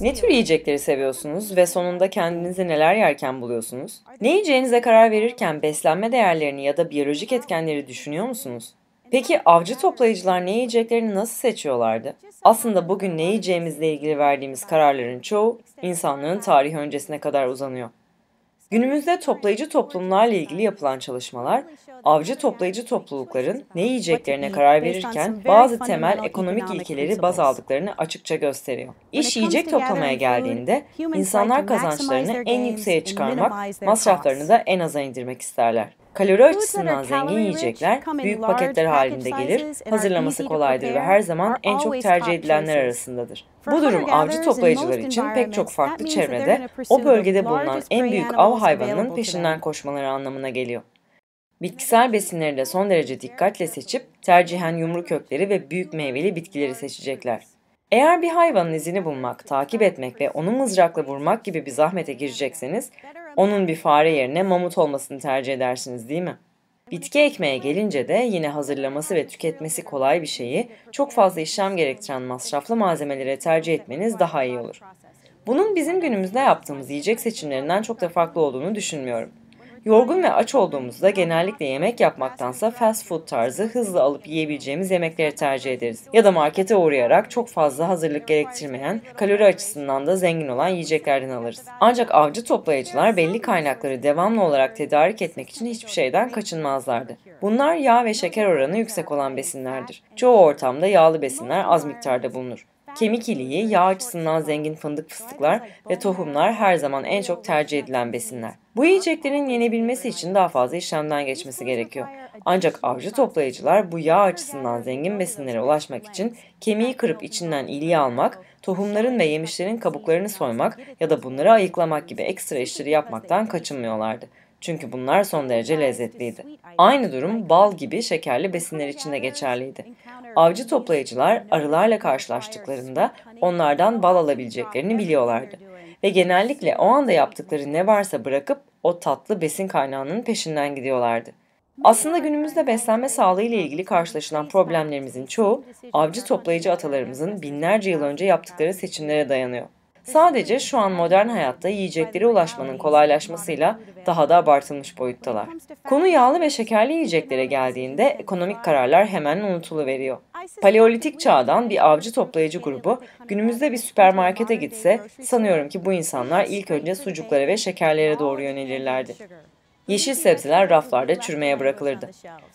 Ne tür yiyecekleri seviyorsunuz ve sonunda kendinizi neler yerken buluyorsunuz? Ne yiyeceğinize karar verirken beslenme değerlerini ya da biyolojik etkenleri düşünüyor musunuz? Peki avcı toplayıcılar ne yiyeceklerini nasıl seçiyorlardı? Aslında bugün ne yiyeceğimizle ilgili verdiğimiz kararların çoğu insanlığın tarihi öncesine kadar uzanıyor. Günümüzde toplayıcı toplumlarla ilgili yapılan çalışmalar, avcı toplayıcı toplulukların ne yiyeceklerine karar verirken bazı temel ekonomik ilkeleri baz aldıklarını açıkça gösteriyor. İş yiyecek toplamaya geldiğinde insanlar kazançlarını en yükseğe çıkarmak, masraflarını da en aza indirmek isterler. Kalori açısından zengin yiyecekler büyük paketler halinde gelir, hazırlaması kolaydır ve her zaman en çok tercih edilenler arasındadır. Bu durum avcı toplayıcılar için pek çok farklı çevrede o bölgede bulunan en büyük av hayvanının peşinden koşmaları anlamına geliyor. Bitkisel besinleri de son derece dikkatle seçip tercihen yumru kökleri ve büyük meyveli bitkileri seçecekler. Eğer bir hayvanın izini bulmak, takip etmek ve onu mızrakla vurmak gibi bir zahmete girecekseniz, onun bir fare yerine mamut olmasını tercih edersiniz, değil mi? Bitki ekmeye gelince de yine hazırlaması ve tüketmesi kolay bir şeyi, çok fazla işlem gerektiren masraflı malzemelere tercih etmeniz daha iyi olur. Bunun bizim günümüzde yaptığımız yiyecek seçimlerinden çok da farklı olduğunu düşünmüyorum. Yorgun ve aç olduğumuzda genellikle yemek yapmaktansa fast food tarzı hızlı alıp yiyebileceğimiz yemekleri tercih ederiz. Ya da markete uğrayarak çok fazla hazırlık gerektirmeyen, kalori açısından da zengin olan yiyeceklerden alırız. Ancak avcı toplayıcılar belli kaynakları devamlı olarak tedarik etmek için hiçbir şeyden kaçınmazlardı. Bunlar yağ ve şeker oranı yüksek olan besinlerdir. Çoğu ortamda yağlı besinler az miktarda bulunur. Kemik iliği, yağ açısından zengin fındık fıstıklar ve tohumlar her zaman en çok tercih edilen besinler. Bu yiyeceklerin yenebilmesi için daha fazla işlemden geçmesi gerekiyor. Ancak avcı toplayıcılar bu yağ açısından zengin besinlere ulaşmak için kemiği kırıp içinden iliği almak, tohumların ve yemişlerin kabuklarını soymak ya da bunları ayıklamak gibi ekstra işleri yapmaktan kaçınmıyorlardı. Çünkü bunlar son derece lezzetliydi. Aynı durum bal gibi şekerli besinler için de geçerliydi. Avcı toplayıcılar arılarla karşılaştıklarında onlardan bal alabileceklerini biliyorlardı. Ve genellikle o anda yaptıkları ne varsa bırakıp o tatlı besin kaynağının peşinden gidiyorlardı. Aslında günümüzde beslenme sağlığı ile ilgili karşılaşılan problemlerimizin çoğu avcı toplayıcı atalarımızın binlerce yıl önce yaptıkları seçimlere dayanıyor. Sadece şu an modern hayatta yiyeceklere ulaşmanın kolaylaşmasıyla daha da abartılmış boyuttalar. Konu yağlı ve şekerli yiyeceklere geldiğinde ekonomik kararlar hemen unutuluveriyor. Paleolitik çağdan bir avcı toplayıcı grubu günümüzde bir süpermarkete gitse sanıyorum ki bu insanlar ilk önce sucuklara ve şekerlere doğru yönelirlerdi. Yeşil sebzeler raflarda çürümeye bırakılırdı.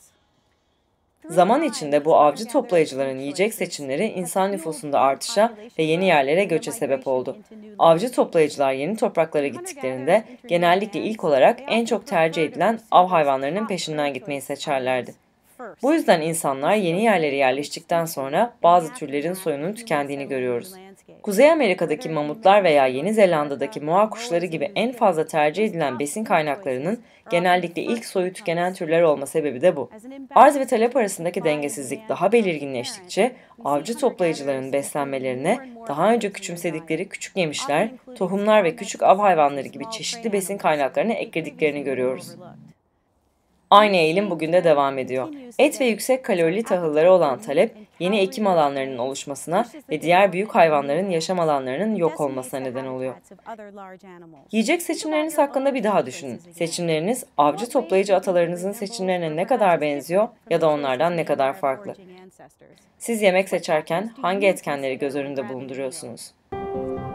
Zaman içinde bu avcı toplayıcıların yiyecek seçimleri insan nüfusunda artışa ve yeni yerlere göçe sebep oldu. Avcı toplayıcılar yeni topraklara gittiklerinde genellikle ilk olarak en çok tercih edilen av hayvanlarının peşinden gitmeyi seçerlerdi. Bu yüzden insanlar yeni yerlere yerleştikten sonra bazı türlerin soyunun tükendiğini görüyoruz. Kuzey Amerika'daki mamutlar veya Yeni Zelanda'daki moa kuşları gibi en fazla tercih edilen besin kaynaklarının genellikle ilk soyu tükenen türler olma sebebi de bu. Arz ve talep arasındaki dengesizlik daha belirginleştikçe avcı toplayıcıların beslenmelerine daha önce küçümsedikleri küçük yemişler, tohumlar ve küçük av hayvanları gibi çeşitli besin kaynaklarını eklediklerini görüyoruz. Aynı eğilim bugün de devam ediyor. Et ve yüksek kalorili tahıllara olan talep, yeni ekim alanlarının oluşmasına ve diğer büyük hayvanların yaşam alanlarının yok olmasına neden oluyor. Yiyecek seçimleriniz hakkında bir daha düşünün. Seçimleriniz, avcı toplayıcı atalarınızın seçimlerine ne kadar benziyor ya da onlardan ne kadar farklı? Siz yemek seçerken hangi etkenleri göz önünde bulunduruyorsunuz?